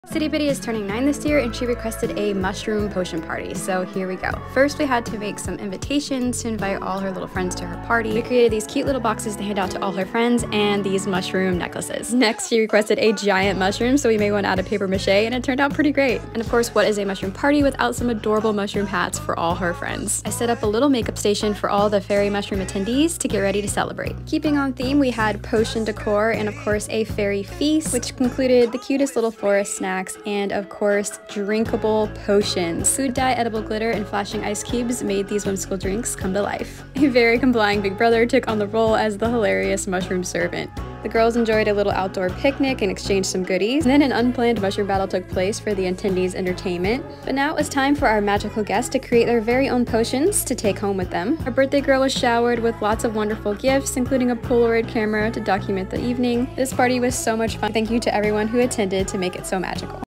City Biddy is turning 9 this year and she requested a mushroom potion party, so here we go. First we had to make some invitations to invite all her little friends to her party. We created these cute little boxes to hand out to all her friends and these mushroom necklaces. Next she requested a giant mushroom, so we made one out of paper mache and it turned out pretty great. And of course, what is a mushroom party without some adorable mushroom hats for all her friends? I set up a little makeup station for all the fairy mushroom attendees to get ready to celebrate. Keeping on theme, we had potion decor and of course a fairy feast, which included the cutest little forest snacks and of course drinkable potions. Food dye, edible glitter, and flashing ice cubes made these whimsical drinks come to life. A very complying big brother took on the role as the hilarious mushroom servant. The girls enjoyed a little outdoor picnic and exchanged some goodies, and then an unplanned mushroom battle took place for the attendees' entertainment. But now it was time for our magical guests to create their very own potions to take home with them. Our birthday girl was showered with lots of wonderful gifts, including a Polaroid camera to document the evening. This party was so much fun. Thank you to everyone who attended to make it so magical.